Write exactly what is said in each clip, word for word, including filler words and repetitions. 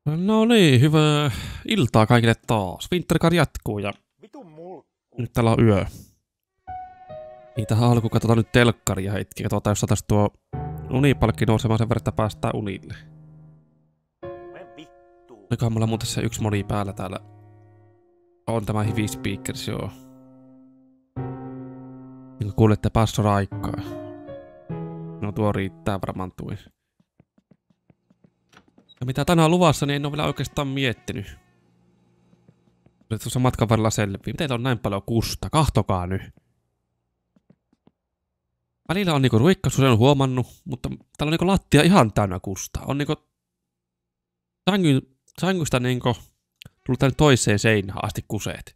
No niin, hyvää iltaa kaikille taas. Wintercard jatkuu ja nyt täällä on yö. Niin tähän alkuun katsotaan nyt telkkaria hetki. Katsotaan, jos saataisiin tuo unipalkki nousemaan sen verran, että päästään unille. Olikohan mulla muuten se yksi moni päällä täällä. On tämä Hivi Speakers, joo. Niin kun kuulette Passo Raikkaa. No tuo riittää varmaan tuin. Ja mitä tänään on luvassa, niin en ole vielä oikeastaan miettinyt. Nyt tuossa matkan varrella selviä. Miten on näin paljon kusta? Kahtokaa nyt. Välillä on niinku ruikkasu, sen on huomannut, mutta täällä on niinku lattia ihan täynnä kusta. On niinku sängy, sängystä niinku tullut tänne toiseen seinään asti kuseet.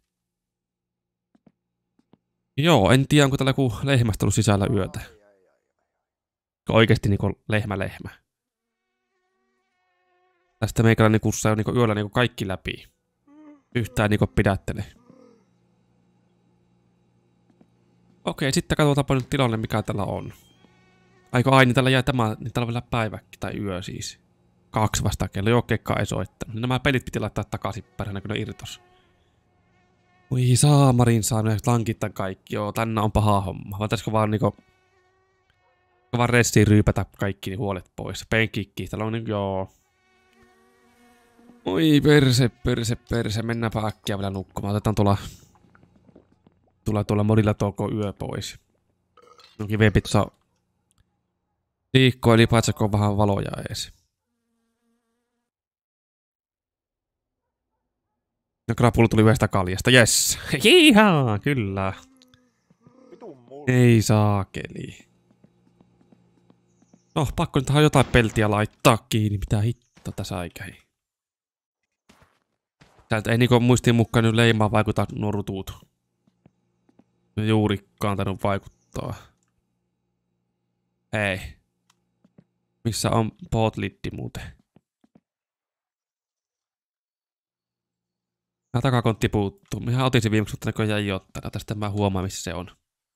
Joo, en tiedä onko täällä joku lehmästä ollut sisällä yötä. Oikeesti niinku lehmä lehmä. Tästä meikäläinen kussa on niinku yöllä niinku kaikki läpi. Yhtään niinku pidättele. Okei, sitten katsotaanpa nyt tilanne mikä täällä on. Aiko ai, niin täällä jää tämä, niin täällä on vielä päiväkin tai yö siis. Kaksi vasta kello, joo kekka ei soittanut. Nämä pelit piti laittaa takaisin perhänä, kun ne irtos. Ui saamarin saanut lankit tän kaikki, joo tänne on paha homma. Voitaisko vaan niinku... vaan ressiin ryypätä kaikki niin huolet pois. Penkikki, täällä on niinku joo... Oi perse, perse, perse, mennäänpä äkkiä vielä nukkumaan. Otetaan tuolla... Tulee tuolla modilla tuoko yö pois. No kivempi tuossa... Liikkua, eli paitsi kun on vähän valoja ees. No krapulu tuli yhdestä kaljasta, jes! Jihaa, kyllä! Ei saakeli. No, pakko nyt tähän jotain peltiä laittaa kiinni, mitä hitto tässä aikäi. Täältä ei niinku muistiin mukaan nyt leimaa vaikuta nuo rutut. Ne juurikaan tainnut vaikuttaa. Hei. Missä on botliddi muuten? Nää takakontti puuttuu. Minähän otin sen viimeksi, mutta näköjään ei ottana. Tästä mä huomaan missä se on.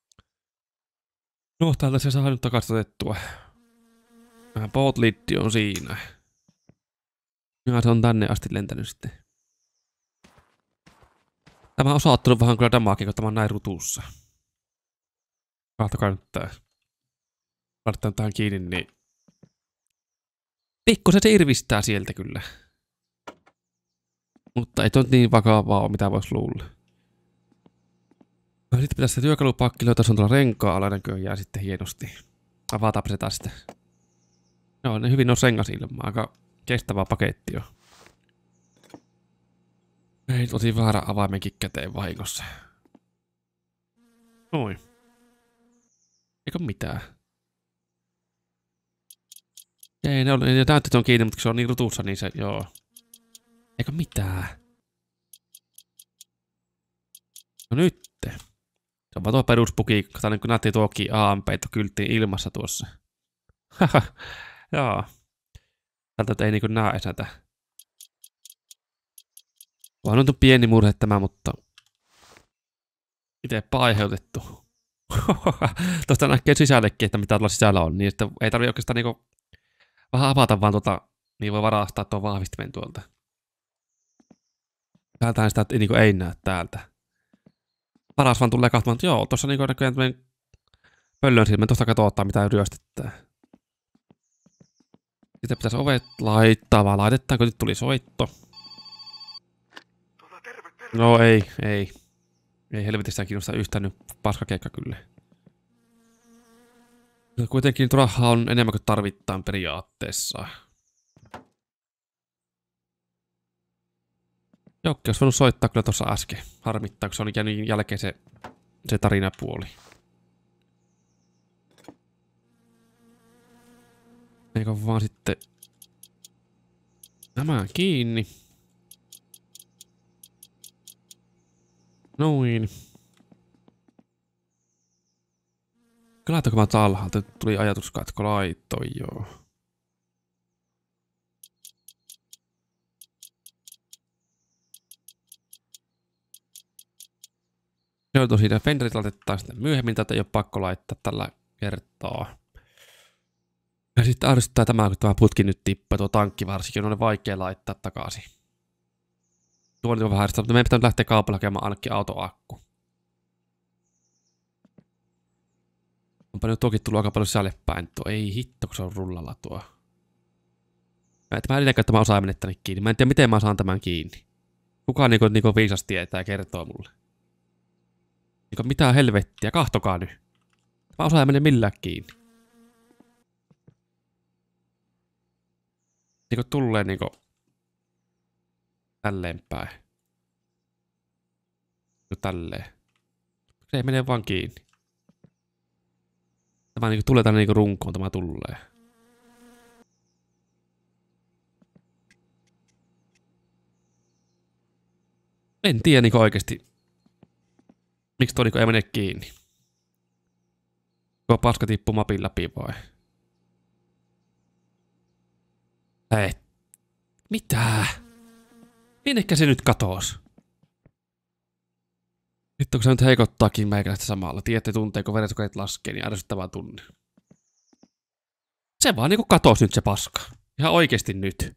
No, täältä se saa nyt takaisin otettua. Botliddi on siinä. Ja se on tänne asti lentänyt sitten. Tämä on saattanut vähän kyllä damaakin, kun tämä on näin rutussa. Kahtokaa nyt tää. Laitetaan tähän kiinni, niin... Pikkusen se irvistää sieltä kyllä. Mutta ei toi niin vakavaa ole, mitä vois luulla. No, sitten pitäisi se työkalupakki löytää, se on tuolla renkaa-ala näköjään sitten hienosti. Avataanpa se tästä. Joo, ne hyvin on rengas ilmaa, aika kestävä paketti jo. Ei, otin väärä avaimenkin käteen vahingossa. Noin. Eikö mitään? Ei, ne on, ne näytteet on kiinni, mutta se on niin rutussa, niin se, joo. Eikö mitään? No nyt. Se on vaan tuo peruspuki, kato niin kun näytti tuokin A M P kylttiin ilmassa tuossa. Haha, joo. Täältä ei niinku näe esätä. Vaan on pieni murhe tämä, mutta... Itepä aiheutettu. Tuosta näkee sisällekin, että mitä tuolla sisällä on, niin että ei tarvitse oikeastaan niinku... Vähän avata vaan tota... Niin voi varastaa tuon vahvistimen tuolta. Täältähän sitä niinku ei näe täältä. Paras vaan tulee katsomaan, että joo, tuossa niinku näköjään tämmönen... Pöllön silmän tuosta katsotaan mitä ryöstittää. Sitten pitäisi ovet laittaa, vaan laitetaanko nyt tuli soitto. No ei, ei. Ei helvetistä kiinnosta yhtään nyt paskakeikka kyllä. No, kuitenkin nyt rahaa on enemmän kuin tarvittaan periaatteessa. Jokke olisi voinut soittaa kyllä tuossa äsken. Harmittaa, kun se on jäänyt jälkeen se, se tarinapuoli. Eikö vaan sitten... Nämä kiinni. Noin. Laitako mä alhaalta? Tuli ajatuskatko laittoi, joo. Joo, tosiaan Fenderit laitetaan sitten myöhemmin, tätä ei ole pakko laittaa tällä kertaa. Ja sitten ärsyttää tämä, kun tämä putki nyt tippaa, tuo tankki varsinkin, on vaikea laittaa takaisin. Tuo on vähän ärsyttää, mutta meidän pitää nyt lähteä kaupalla hakemaan ainakin autoakku. Onpa nyt toki tullut aika paljon sisälle päin. Tuo ei hitto, kun se on rullalla tuo. Mä en edelleenkään tämä osaa mennä tänne kiinni. Mä en tiedä, miten mä saan tämän kiinni. Kukaan niinku, niinku viisas tietää ja kertoo mulle. Niinku mitä helvettiä, kahtokaa nyt. Mä osaan mennä millään kiinni. Niinku tulee niinku tälleen päin. Niinku tälleen. Se ei mene vaan kiinni. Tämä niinku tulee tänne niinku runkoon, tämä tulee. En tiedä niinku oikeesti. Miksi tuo niinku ei mene kiinni? Tuo paska tippuu mapin läpi vai? Hei. Mitä? Minnekä se nyt katoos? Nyt onko se nyt heikottaakin meikäläistä samalla? Tiedätte tunteeko verensokerit laskee, niin ärsyttävää tunne. Se vaan niinku katoos nyt se paska. Ihan oikeesti nyt.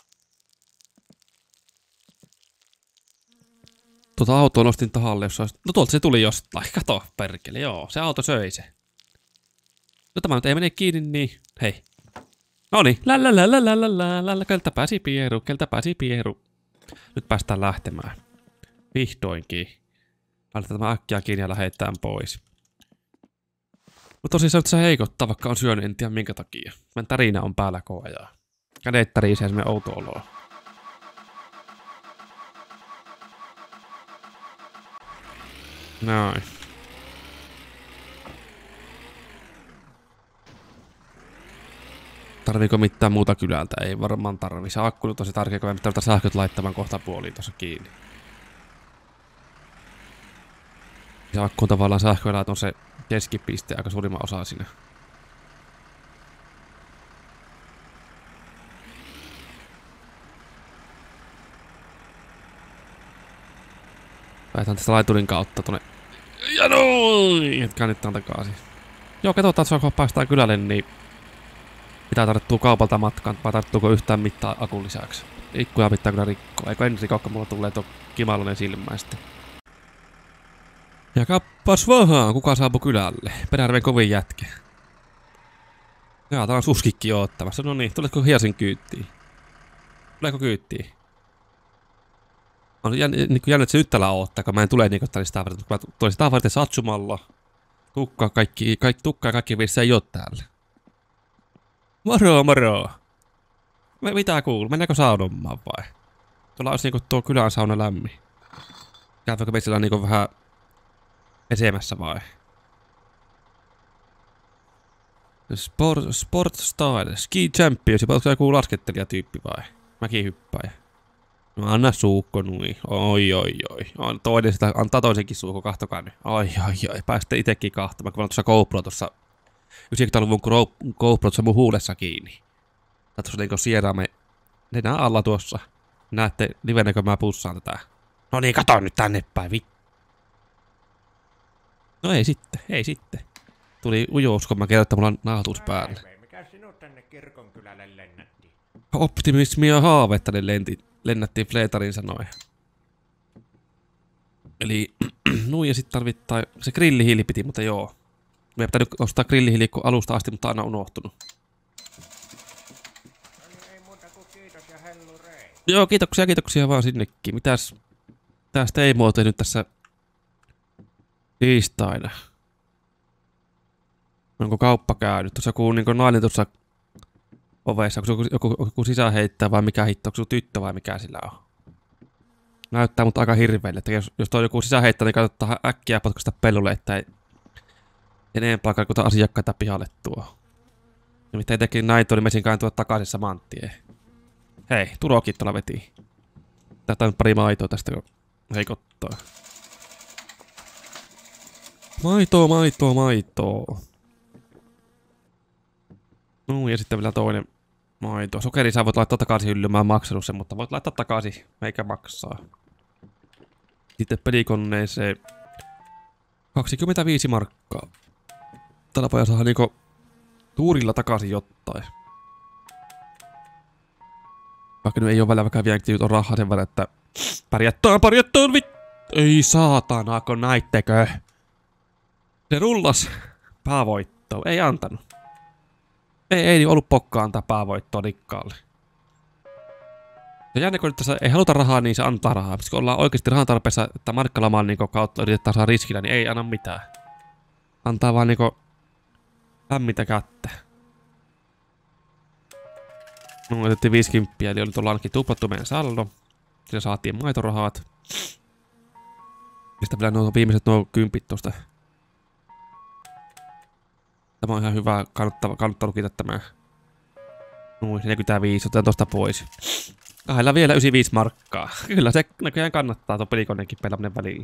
Tuota autoa nostin tahalle, jos olisi... No tuolta se tuli jostain. Kato, perkele, joo. Se auto söi se. No tämä nyt ei mene kiinni, niin... Hei. Noniin. Lälälälälälälälälä. Keltä pääsi Pieru, keltä pääsi Pieru. Nyt päästään lähtemään. Vihdoinkin. Laitetaan tämä äkkiä kiinni ja lähdetään pois. Mutta tosiaan se heikottaa, vaikka on syönyt, en tiedä minkä takia. Meidän tärinä on päällä koko ajan. Kädet tärisee semmoinen outo oloa. Noin. Tarviiko mitään muuta kylältä? Ei varmaan tarvi. Se akku on tosi tärkeä, kun me pitää sähköt laittamaan kohta puoliin tuossa kiinni. Se akku on tavallaan sähköelät on se keskipiste aika suurimman osa siinä. Lähetään tästä laiturin kautta tonne. Ja noin! Et käännetään takaisin. Joo, katsotaan, että kun päästään kylälle, niin... Mitä tarttuu kaupalta matkaan, vai tarttuuko yhtään mittaa akun lisäksi? Ikkuja pitää kyllä rikkoa. Eikö en rikko, kun mulla tulee tuo kimallinen silmä sitten. Ja kappas vaan, kuka saapui kylälle? Peräärven kovin jätkä. Jaa, tää on suskikki oottamassa. No niin, tuletko Hiasin kyyttiin? Tuleeko kyyttiin? On jänn, niin jännä, että se nyt täällä oottaa, kun mä en tule niinku tänne sitä varten. Kun mä tulen sitä varten satsumalla. Tukkaa kaikki, kaikki, tukkaa ja kaikki viisi ei oo täällä. Moro, moro! Me, mitä kuuluu? Mennäänkö saunomaan vai? Tuolla olisi niinku tuo kylän sauna lämmin. Käytäkö meillä niinku vähän pesemässä vai? Sport, sport style, ski champions, onko se joku laskettelija-tyyppi vai? Mäkin hyppäjä. No anna suukko nui. Oi oi oi. Toinen sitä antaa toisenkin suukko, kahtokaa nyt. Ai ai ai, pääsitte itekin kahtomaan, kun mä oon tuossa GoPro tuossa yhdeksänkymmentäluvun GoPro tuossa mun huulessa kiinni. Tää tuossa niinku sieraamme nenän alla tuossa. Näette livenä, kun mä pussaan tätä. No niin, kato nyt tänne päin, vi... No ei sitten, ei sitten. Tuli ujous, kun mä kerroin, että mulla on nauhoitus päällä. Mikä sinut tänne kirkonkylälle lennätti? Optimismia ja haavetta ne lenti, lennättiin Fleetarin sanoen. Eli nuija sit tarvittaa... Se grillihiili piti, mutta joo. Meidän pitää nyt ostaa grillihiili alusta asti, mutta aina unohtunut. No niin, ei muuta kuin kiitos ja hellurei. Joo, kiitoksia, kiitoksia vaan sinnekin. Mitäs... Mitäs Teemu on tehnyt tässä... tiistaina? Onko kauppa käynyt? Tuossa joku niin nainen tuossa ovessa, onko joku, joku, joku sisäheittäjä vai mikä hitto, onko se tyttö vai mikä sillä on? Näyttää mutta aika hirveelle, että jos, jos toi joku sisäheittäjä, niin kannattaa äkkiä potkaista pellulle, että ei enempää kuin asiakkaita pihalle tuo. Ja mitä teki näin tuo, niin mesinkaan tuo takaisin saman tien. Hei, Turokin tuolla veti. Tätä on pari maitoa tästä, kun heikottaa. Maitoa, maitoa, maitoa. No ja sitten vielä toinen maito. Sokeri sä voit laittaa takaisin hyllyyn, mä en maksanut sen, mutta voit laittaa takaisin, meikä maksaa. Sitten pelikoneeseen kaksikymmentäviisi markkaa. Tällä pojalla saa niinku tuurilla takaisin jotain. Vaikka nyt ei oo välillä vaikka vielä on rahaa sen verran, että pärjättään, pärjättään, vit... Ei saatana, kun näittekö? Se rullas päävoittoa. Ei antanut. Ei, ei ollut pokkaa antaa päävoittoa Nikkaalle. Ja jännä, kun tässä ei haluta rahaa, niin se antaa rahaa. Kun ollaan oikeasti rahan tarpeessa, että markkalamaan niin kautta yritetään saada riskillä, niin ei anna mitään. Antaa vaan niinku lämmintä kättä. No, otettiin viisikymmentä, eli oli tuolla ainakin tuplattu meidän saldo. Sillä saatiin maitorahat. Ja sitten vielä nuo viimeiset nuo kympit tosta. Tämä on ihan hyvä, kannattaa, kannattaa lukita tämä. Noin, neljäkymmentäviisi, otetaan tosta pois. Kahdella vielä yhdeksänkymmentäviisi markkaa. Kyllä se näköjään kannattaa tuon pelikoneenkin pelaaminen välillä.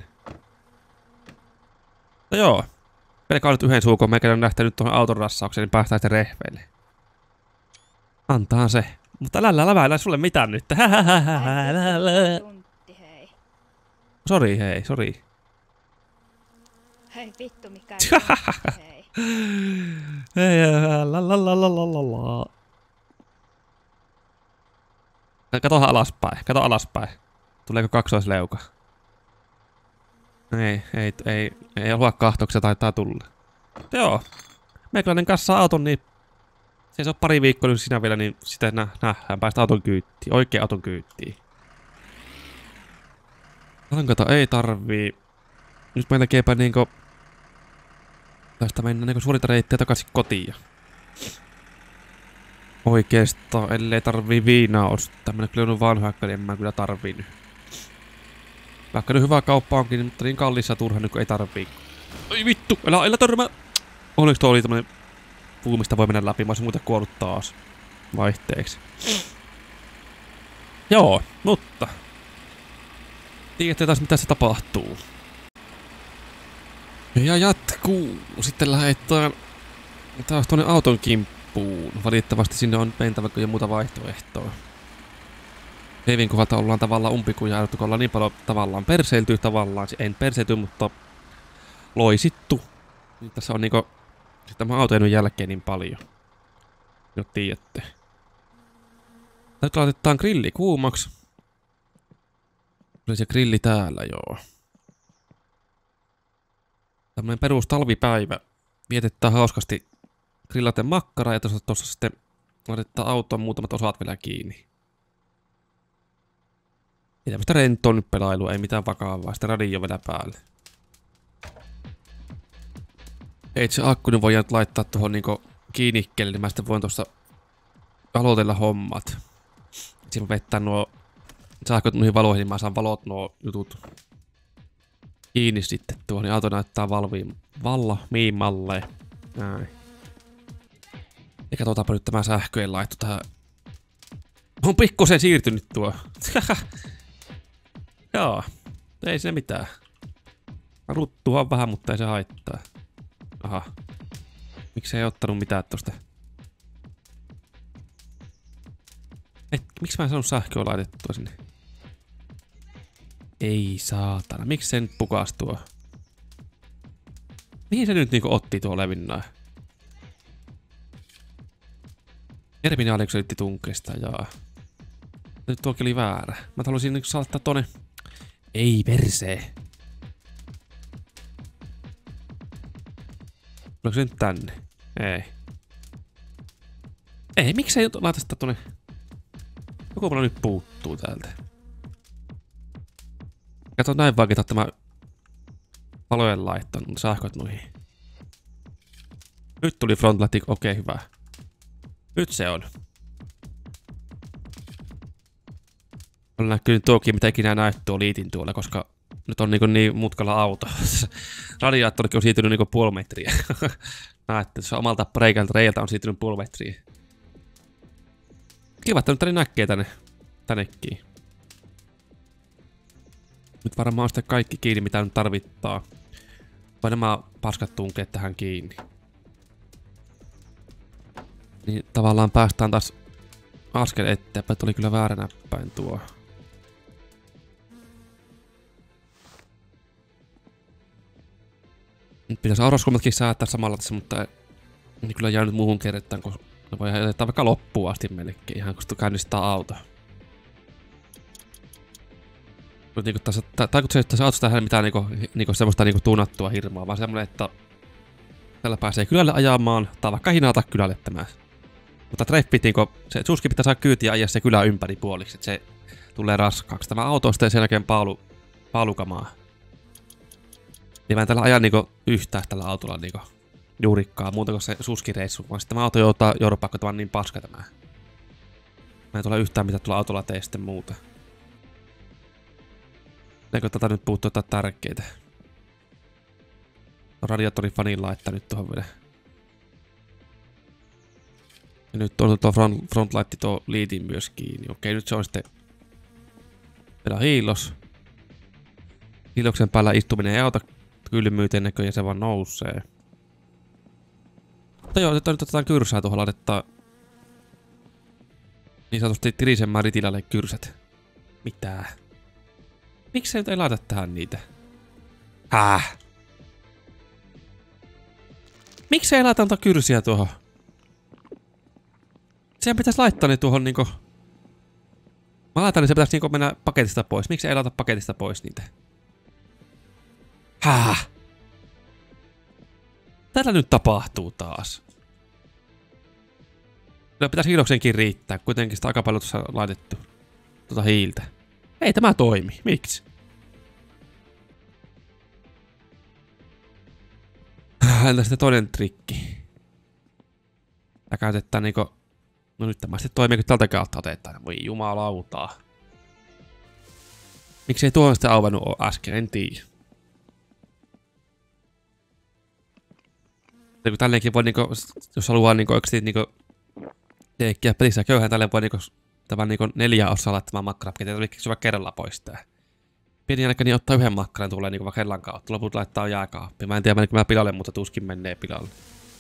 No joo. Pelkää nyt yhden suukon, meikä on nähtänyt tuohon auton rassaukseen, niin päästään sitten rehveille. Antaa se. Mutta älä älä älä sulle mitään nyt. Sori hei, sori. Hei vittu mikä hei. Hei, la la la la la la la. Katohan alaspäin, kato alaspäin. Tuleeko kaksoisleuka? Ei, ei, ei, ei halua kahtoksia, taitaa tulla. Joo. Meikäläinen kanssa auton, niin se ei ole pari viikkoa nyt sinä vielä, niin sitten nä nähdään, päästä auton kyyttiin, oikein auton kyyttiin. Lankata ei tarvii. Nyt meillä tekeepä niinku... Tästä mennään niinku suorita reittiä takaisin kotiin. Oikeastaan, ellei tarvii viinaa ostaa. Mä kyllä on vanhaa, niin en mä kyllä tarvii nyt. Vaikka nyt hyvä kauppa onkin, mutta niin kalliissa turha nyt kun ei tarvii. Ai vittu, älä, älä törmää! Onneksi tuo oli tämmönen puumista voi mennä läpi, mä olisin muuten kuollut taas. Vaihteeksi. Joo, mutta... Tiedätte taas mitä se tapahtuu. Ja jatkuu. Sitten lähdetään taas tuonne auton kimppuun. Valitettavasti sinne on mentävä jo muuta vaihtoehtoa. Leivin kohdalta ollaan tavallaan umpikuja, kun ollaan niin paljon tavallaan perseilty tavallaan. En perseilty, mutta loisittu. Niin tässä on niinku tämä autojen jälkeen niin paljon. Nyt tiedätte. Nyt laitetaan grilli kuumaksi. Oli se grilli täällä, joo. Tämmönen perus talvipäivä. Vietetään hauskasti grillaten makkaraa ja tuossa, tuossa sitten laitetaan autoon muutamat osat vielä kiinni. Ei tämmöstä rentoa nyt pelailua, ei mitään vakavaa. Sitten radio vielä päälle. Ei se akku nyt voidaan laittaa tuohon niinku kiinnikkelle, niin mä sitten voin tuossa aloitella hommat. Siinä mä vettää nuo sähköt noihin valoihin, niin mä saan valot nuo jutut kiinni sitten tuohon, niin auto näyttää valmiin, valmiimmalle. Näin. Ja katsotaanpa nyt tämä sähköjen laitto tähän. On pikkusen siirtynyt tuo. Joo, ei se mitään. Ruttua on vähän, mutta ei se haittaa. Aha. Miksi ei ottanut mitään tosta? Et, miksi mä en saanut sähköä laitettua sinne? Ei saatana. Miksi se nyt pukas tuo? Mihin se nyt niinku otti tuo levinnää? Terminaaliksi se yritti tunkeista, jaa. Nyt tuokin oli väärä. Mä haluaisin niinku saattaa tonne. Ei persee. Tuleeko se nyt tänne? Ei. Ei, miksei laita sitä tonne? Joku paljon nyt puuttuu täältä. Kato näin vaikeeta tämä valojen laitto, sähköt noihin. Nyt tuli frontlight, okei okay, hyvä. Nyt se on. On näkynyt tuokin, mitä ikinä näyt tuo liitin tuolla, koska nyt on niin, niin mutkalla auto. Radiaattorikin on siirtynyt niin puoli metriä. Näette, se omalta breikältä reiltä on siirtynyt puoli metriä. Kiva, että nyt tänne näkee tänne, tännekin. Nyt varmaan on sitten kaikki kiinni, mitä nyt tarvittaa. Vai nämä paskat tunkeet tähän kiinni. Niin tavallaan päästään taas askel eteenpäin. Tuli kyllä väärä näppäin tuo. Nyt pitäisi auroskulmatkin säätää samalla tässä, mutta niin kyllä jäänyt muuhun kertaan, kun ne voi jättää vaikka loppuun asti melkein, ihan kun käynnistää auto. Niinku tässä, tai kun se, että sä autossa tehdä mitään niinku, niinku semmoista niinku tuunattua hirmaa, vaan semmonen, että tällä pääsee kylälle ajamaan, tai vaikka hinata kylälle tämä. Mutta treffit niinku, se suski pitää saada kyytiä ajaa se kylä ympäri puoliksi, että se tulee raskaaksi. Tämä auto on sitten sen jälkeen paalu, paalukamaa. Niin mä en tällä aja niinku yhtään tällä autolla niinku juurikkaa, muuta kuin se suskireissu, vaan sitten tämä auto joutaa joudupakko tämän niin paska tämä. Mä en tule yhtään mitä tuolla autolla tee sitten muuta. Eikö tätä nyt puuttuu jotain tärkeitä? Radiaattorin fanin laittaa nyt tuohon vielä. Ja nyt on tuo front, frontlight tuo liitin myös kiinni. Okei, nyt se on sitten vielä hiilos. Hiiloksen päällä istuminen ei auta kylmyyteen näköjään, se vaan nousee. Mutta joo, nyt otetaan kyrsää tuohon laittaa. Niin sanotusti tirisemmään ritilälle kyrsät. Mitä? Miksi se nyt ei laita tähän niitä? Häh? Miksi ei laita antaa kyrsiä tuohon? Sehän pitäisi laittaa ne tuohon niinku... Mä laitan, niin se pitäisi niinku mennä paketista pois. Miksi ei laita paketista pois niitä? Häh? Tällä nyt tapahtuu taas. Kyllä pitäisi hiiloksenkin riittää. Kuitenkin sitä aika paljon tuossa laitettu tuota hiiltä. Ei tämä toimi. Miksi? Entä sitten toinen trikki? Tää käytetään niinku... No nyt tämä sitten toimii, kun tältä kautta otetaan. Voi jumalautaa. Miksi ei tuohon sitten auvannut oo äsken? En tiedä. Kun tälleenkin voi niinku... Jos haluaa niinku oikeesti niinku... Teekkiä pelissä köyhän, tälleen voi niinku... Tämän niinku neljä osaa laittamaan makkarapaketin. Ei tarvitse syvä kerralla pois tää. Pieni jälkeen niin ottaa yhden makkaran, tulee niinku vaikka hellan kautta. Loput laittaa jääkaappiin. Mä en tiedä menikö mä pilalle, mutta tuskin menee pilalle.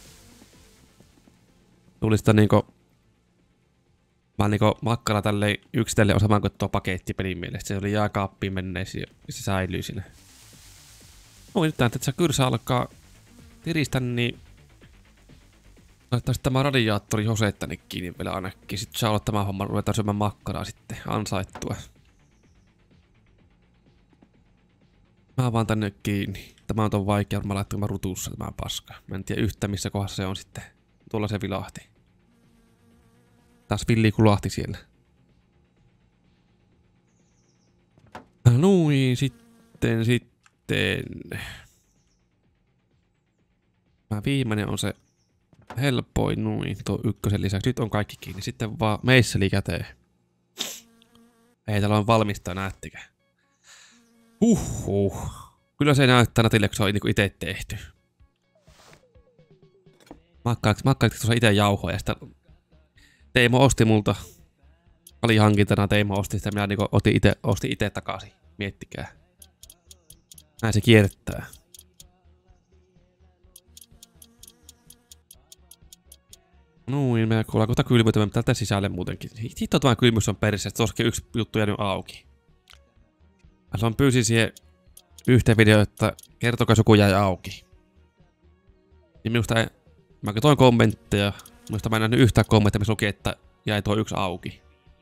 Tuli sitä niinku... Mä niinku makkara tälleen yksitellen osamaan kuin tuo paketti pelin mielestä. Se oli jääkaappiin menneesi ja se säilyy siinä. No nyt tämän, että se kyrsä alkaa tiristä, niin... Laittaisi tämä radiaattori hoseet tänne kiinni vielä ainakin. Sitten saa olla tämä homma, ruvetaan syömään makkaraa sitten ansaittua. Mä vaan tänne kiinni. Tämä on ton vaikea, mä laittan mä rutuussa tämä paska. Mä en tiedä yhtä missä kohdassa se on sitten. Tuolla se vilahti. Taas villi kulahti siellä. Noin, sitten, sitten... Mä viimeinen on se helpoin, noin, tuo ykkösen lisäksi. Nyt on kaikki kiinni. Sitten vaan meisseli käteen. Ei, täällä on valmista, näettekö? Huhhuh. Kyllä se näyttää Natille, kun se on niinku ite tehty. Makkaat tuossa ite jauhoja ja sitä... Teimo osti multa alihankintana, Teimo osti sitä, minä niinku otin ite, ostin ite takaisin. Miettikää. Näin se kiertää. Noin, me kuullaan kohta kylmyytymään tältä sisälle muutenkin. Hitto tämä kylmyys on perissä, että tuossakin yksi juttu jäänyt auki. Mä sanon pyysin siihen yhteen videoon, että kertokaa joku jäi auki. Niin minusta ei... Mä toin kommentteja. Minusta mä en nähnyt yhtään kommentteja, missä luki, että jäi tuo yksi auki.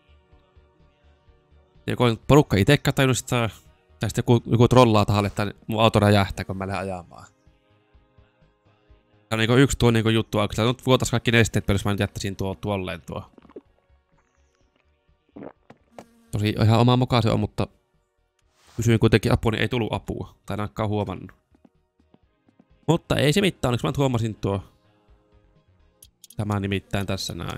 Joku porukka itekään tajunnut sitä, tai sitten joku, joku trollaa tahalle, että mun auto räjähtää, kun mä lähden ajamaan. Ja niinku yksi tuo niinku juttu auki. Nyt vuotais kaikki nesteet pelissä, mä nyt jättäisin tuo tuolleen tuo. Tosi ihan oma mokaa se on, mutta... Kysyin kuitenkin apua, niin ei tullut apua. Tai en ainakaan huomannut. Mutta ei se mitään, onneksi mä nyt huomasin tuo. Tämä nimittäin tässä näin.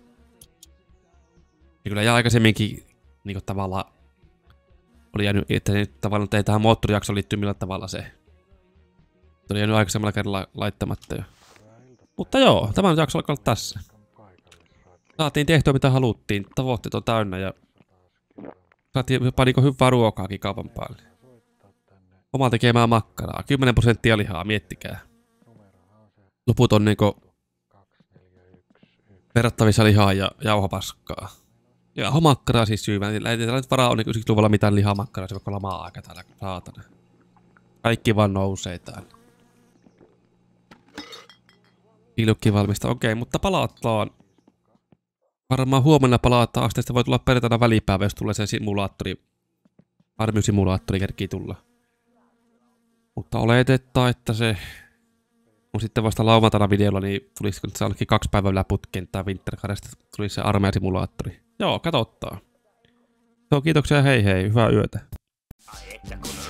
Ja kyllä ja aikaisemminkin niinku tavallaan oli jäänyt, että nyt tavallaan ei tähän moottorijaksoon liittyy millään tavalla se. Se oli jäänyt aikaisemmalla kerralla laittamatta jo. Mutta joo, tämä jakso alkaa olla tässä. Saatiin tehtyä mitä haluttiin, tavoitteet on täynnä ja saatiin jopa niinku hyvää ruokaakin kaupan päälle. Oma tekemään makkaraa, kymmenen prosenttia lihaa, miettikää. Loput on niinku verrattavissa lihaa ja jauhopaskaa. Jauhomakkaraa siis syymään. Ei tällä nyt varaa on niinku yhdeksänkymmentäluvulla mitään lihamakkaraa, se vaikka olla maa-aika täällä, saatana. Kaikki vaan nousee täällä. Ilukki valmista, okei, mutta palataan. Varmaan huomenna palataan asti, että voi tulla perjantaina välipäivä, jos tulee se simulaattori Army-simulaattori kerkii tulla. Mutta oletettaa, että se on sitten vasta lauantaina videolla, niin tulisiko se ainakin kaksi päivää vielä putkeen tää Wintergaresta tulisi se armeijasimulaattori. Joo, katottaa. Joo, kiitoksia, hei hei, hyvää yötä. Ai että kun